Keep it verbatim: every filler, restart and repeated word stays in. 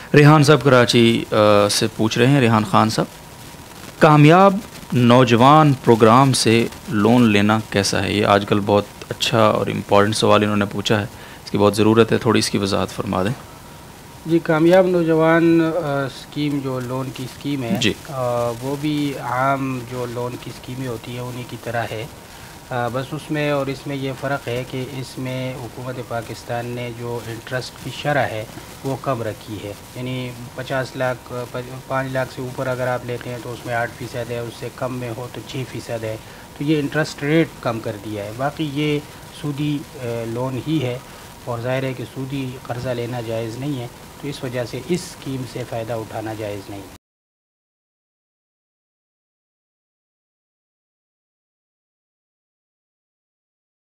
रेहान साहब कराची अ, से पूछ रहे हैं। रेहान खान साहब, कामयाब नौजवान प्रोग्राम से लोन लेना कैसा है? ये आजकल बहुत अच्छा और इम्पॉर्टेंट सवाल इन्होंने पूछा है, इसकी बहुत ज़रूरत है, थोड़ी इसकी वजाहत फरमा दें। जी, कामयाब नौजवान अ, स्कीम जो लोन की स्कीम है, जी। अ, वो भी आम जो लोन की स्कीमें होती हैं उन्हीं की तरह है। अ, बस उसमें और इसमें ये फ़र्क है कि इसमें हुकूमत पाकिस्तान ने जो इंटरेस्ट की शरह है वो कम रखी है। यानी पचास लाख पाँच लाख से ऊपर अगर आप लेते हैं तो उसमें आठ फ़ीसद है, उससे कम में हो तो छः फ़ीसद है। तो ये इंटरेस्ट रेट कम कर दिया है। बाकी ये सूदी अ, लोन ही है और ज़ाहिर है कि सूदी कर्ज़ा लेना जायज़ नहीं है, तो इस वजह से इस स्कीम से फ़ायदा उठाना जायज़ नहीं।